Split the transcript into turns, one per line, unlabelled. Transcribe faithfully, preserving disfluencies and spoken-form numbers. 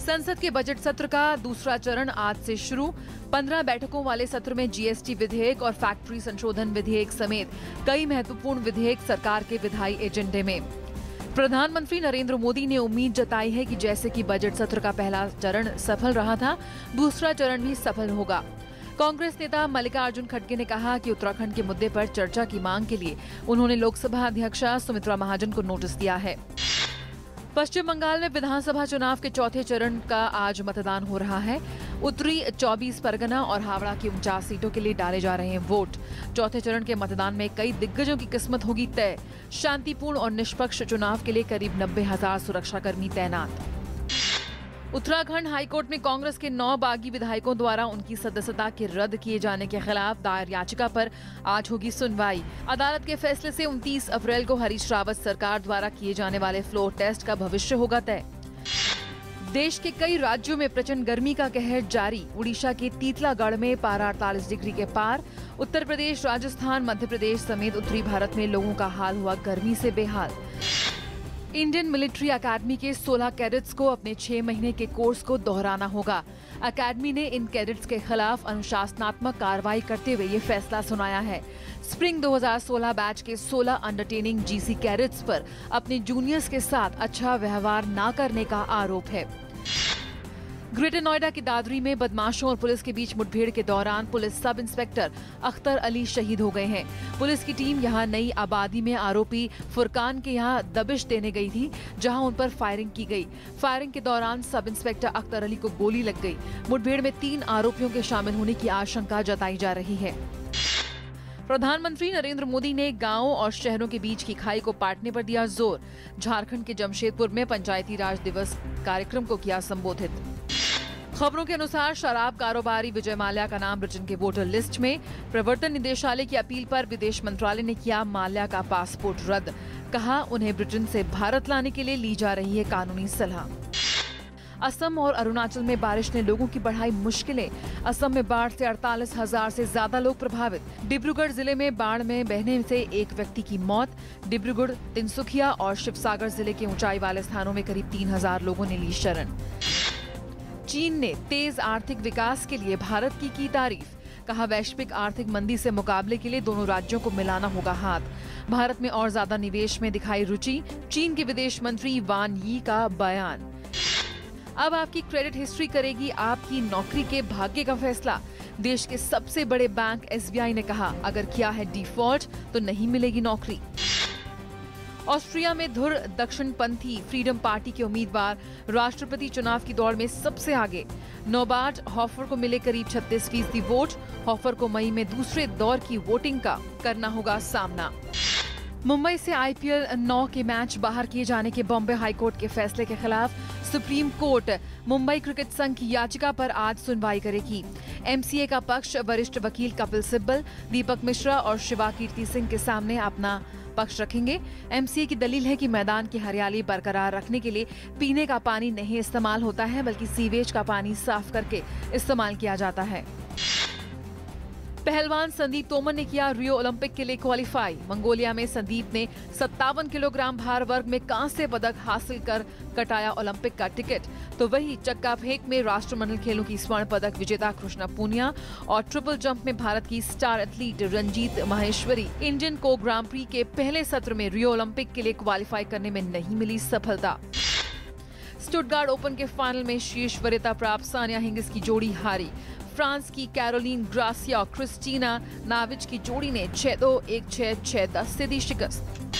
संसद के बजट सत्र का दूसरा चरण आज से शुरू। पंद्रह बैठकों वाले सत्र में जीएसटी विधेयक और फैक्ट्री संशोधन विधेयक समेत कई महत्वपूर्ण विधेयक सरकार के विधायी एजेंडे में। प्रधानमंत्री नरेंद्र मोदी ने उम्मीद जताई है कि जैसे कि बजट सत्र का पहला चरण सफल रहा था, दूसरा चरण भी सफल होगा। कांग्रेस नेता मल्लिकार्जुन खड़गे ने कहा कि उत्तराखंड के मुद्दे पर चर्चा की मांग के लिए उन्होंने लोकसभा अध्यक्षा सुमित्रा महाजन को नोटिस दिया है। पश्चिम बंगाल में विधानसभा चुनाव के चौथे चरण का आज मतदान हो रहा है। उत्तरी चौबीस परगना और हावड़ा की उनचास सीटों के लिए डाले जा रहे हैं वोट। चौथे चरण के मतदान में कई दिग्गजों की किस्मत होगी तय। शांतिपूर्ण और निष्पक्ष चुनाव के लिए करीब नब्बे हजार सुरक्षाकर्मी तैनात। उत्तराखंड हाईकोर्ट में कांग्रेस के नौ बागी विधायकों द्वारा उनकी सदस्यता के रद्द किए जाने के खिलाफ दायर याचिका पर आज होगी सुनवाई। अदालत के फैसले से उनतीस अप्रैल को हरीश रावत सरकार द्वारा किए जाने वाले फ्लोर टेस्ट का भविष्य होगा तय। देश के कई राज्यों में प्रचंड गर्मी का कहर जारी। उड़ीसा के तीतलागढ़ में पारा अड़तालीस डिग्री के पार। उत्तर प्रदेश, राजस्थान, मध्य प्रदेश समेत उत्तरी भारत में लोगों का हाल हुआ गर्मी से बेहाल। इंडियन मिलिट्री अकेडमी के सोलह कैडेट्स को अपने छह महीने के कोर्स को दोहराना होगा। अकेडमी ने इन कैडेट्स के खिलाफ अनुशासनात्मक कार्रवाई करते हुए ये फैसला सुनाया है। स्प्रिंग दो हज़ार सोलह बैच के सोलह अंडरटेनिंग जीसी कैडेट्स पर अपने जूनियर्स के साथ अच्छा व्यवहार न करने का आरोप है। ग्रेटर नोएडा के दादरी में बदमाशों और पुलिस के बीच मुठभेड़ के दौरान police sub inspector Akhtar Ali शहीद हो गए हैं। पुलिस की टीम यहां नई आबादी में आरोपी फुरकान के यहां दबिश देने गई थी, जहां उन पर फायरिंग की गई। फायरिंग के दौरान सब इंस्पेक्टर अख्तर अली को गोली लग गई। मुठभेड़ में तीन आरोपियों के शामिल होने की आशंका जताई जा रही है। प्रधानमंत्री नरेंद्र मोदी ने गांवों और शहरों के बीच की खाई को पाटने पर दिया जोर। झारखंड के जमशेदपुर में पंचायती राज दिवस कार्यक्रम को किया संबोधित। खबरों के अनुसार शराब कारोबारी विजय माल्या का नाम ब्रिटेन के वोटर लिस्ट में। प्रवर्तन निदेशालय की अपील पर विदेश मंत्रालय ने किया माल्या का पासपोर्ट रद्द। कहा, उन्हें ब्रिटेन से भारत लाने के लिए ली जा रही है कानूनी सलाह। असम और अरुणाचल में बारिश ने लोगों की बढ़ाई मुश्किलें। असम में बाढ़ से अड़तालीस हजार से ज्यादा लोग प्रभावित। डिब्रूगढ़ जिले में बाढ़ में बहने से एक व्यक्ति की मौत। डिब्रूगढ़, तिनसुकिया और शिवसागर जिले के ऊंचाई वाले स्थानों में करीब तीन हजार लोगों ने ली शरण। चीन ने तेज आर्थिक विकास के लिए भारत की की तारीफ। कहा, वैश्विक आर्थिक मंदी से मुकाबले के लिए दोनों राज्यों को मिलाना होगा हाथ। भारत में और ज्यादा निवेश में दिखाई रुचि। चीन के विदेश मंत्री वान यी का बयान। अब आपकी क्रेडिट हिस्ट्री करेगी आपकी नौकरी के भाग्य का फैसला। देश के सबसे बड़े बैंक एसबीआई ने कहा, अगर किया है डिफॉल्ट तो नहीं मिलेगी नौकरी। ऑस्ट्रिया में धुर दक्षिणपंथी फ्रीडम पार्टी के उम्मीदवार राष्ट्रपति चुनाव की दौड़ में सबसे आगे। नोबार्ट हॉफर को मिले करीब छत्तीस फीसदी वोट। हॉफर को मई में दूसरे दौर की वोटिंग का करना होगा सामना। मुंबई से आईपीएल नौ के मैच बाहर किए जाने के बॉम्बे हाईकोर्ट के फैसले के खिलाफ सुप्रीम कोर्ट मुंबई क्रिकेट संघ की याचिका पर आज सुनवाई करेगी। एमसीए का पक्ष वरिष्ठ वकील कपिल सिब्बल, दीपक मिश्रा और शिवा कीर्ति सिंह के सामने अपना पक्ष रखेंगे। एमसीए की दलील है कि मैदान की हरियाली बरकरार रखने के लिए पीने का पानी नहीं इस्तेमाल होता है, बल्कि सीवेज का पानी साफ करके इस्तेमाल किया जाता है। पहलवान संदीप तोमर ने किया रियो ओलंपिक के लिए क्वालिफाई। मंगोलिया में संदीप ने सत्तावन किलोग्राम भार वर्ग में कांस्य पदक हासिल कर कटाया ओलंपिक का टिकट। तो वही चक्का फेंक में राष्ट्रमंडल खेलों की स्वर्ण पदक विजेता कृष्णा पूनिया और ट्रिपल जंप में भारत की star athlete Ranjit Maheshwari Indian को ग्रां प्री के पहले सत्र में रियो ओलंपिक के लिए क्वालिफाई करने में नहीं मिली सफलता। स्टुटगार्ट ओपन के फाइनल में शीर्ष वरीयता प्राप्त सानिया हिंगिस की जोड़ी हारी। फ्रांस की कैरोलीन ग्रासिया और क्रिस्टीना नाविच की जोड़ी ने छह दो, एक छह, छह दस से दी शिकस्त।